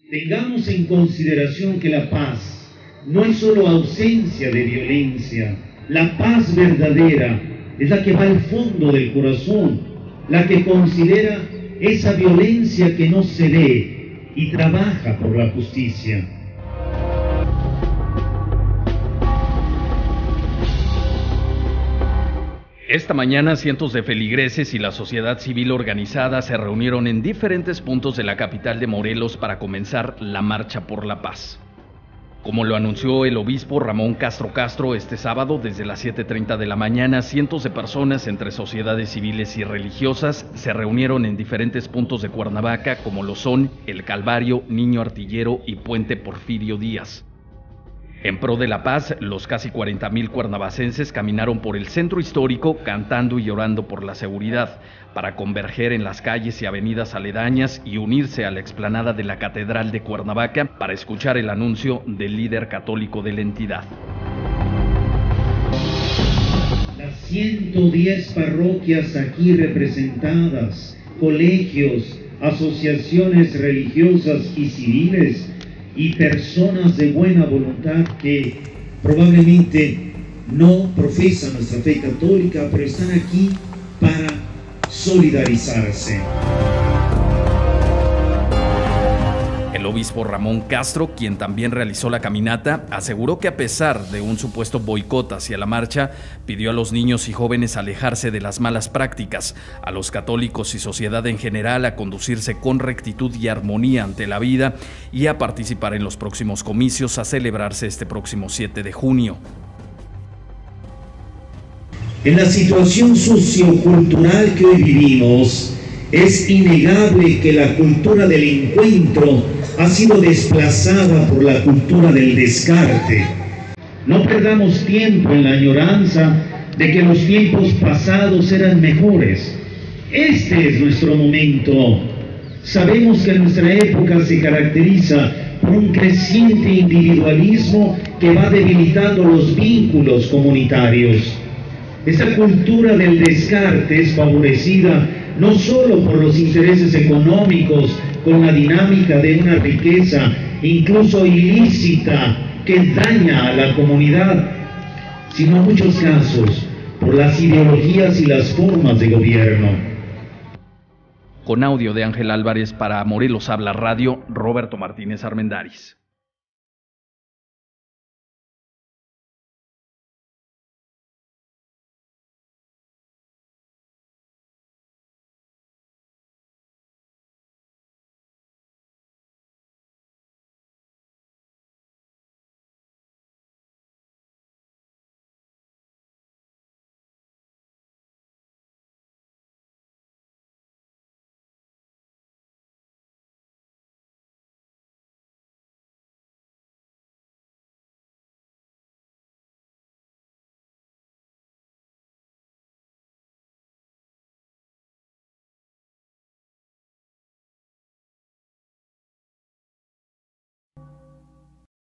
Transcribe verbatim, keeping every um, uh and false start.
Tengamos en consideración que la paz no es solo ausencia de violencia. La paz verdadera es la que va al fondo del corazón, la que considera esa violencia que no se ve y trabaja por la justicia. Esta mañana cientos de feligreses y la sociedad civil organizada se reunieron en diferentes puntos de la capital de Morelos para comenzar la Marcha por la Paz. Como lo anunció el obispo Ramón Castro Castro este sábado, desde las siete treinta de la mañana, cientos de personas entre sociedades civiles y religiosas se reunieron en diferentes puntos de Cuernavaca, como lo son El Calvario, Niño Artillero y Puente Porfirio Díaz. En pro de la paz, los casi cuarenta mil cuernavacenses caminaron por el centro histórico cantando y orando por la seguridad, para converger en las calles y avenidas aledañas y unirse a la explanada de la Catedral de Cuernavaca para escuchar el anuncio del líder católico de la entidad. Las ciento diez parroquias aquí representadas, colegios, asociaciones religiosas y civiles, y personas de buena voluntad que probablemente no profesan nuestra fe católica, pero están aquí para solidarizarse. El obispo Ramón Castro, quien también realizó la caminata, aseguró que a pesar de un supuesto boicot hacia la marcha, pidió a los niños y jóvenes alejarse de las malas prácticas, a los católicos y sociedad en general a conducirse con rectitud y armonía ante la vida y a participar en los próximos comicios a celebrarse este próximo siete de junio. En la situación sociocultural que hoy vivimos, es innegable que la cultura del encuentro ha sido desplazada por la cultura del descarte. No perdamos tiempo en la añoranza de que los tiempos pasados eran mejores. Este es nuestro momento. Sabemos que nuestra época se caracteriza por un creciente individualismo que va debilitando los vínculos comunitarios. Esta cultura del descarte es favorecida no solo por los intereses económicos, con la dinámica de una riqueza incluso ilícita que daña a la comunidad, sino en muchos casos por las ideologías y las formas de gobierno. Con audio de Ángel Álvarez para Morelos Habla Radio, Roberto Martínez Armendáriz.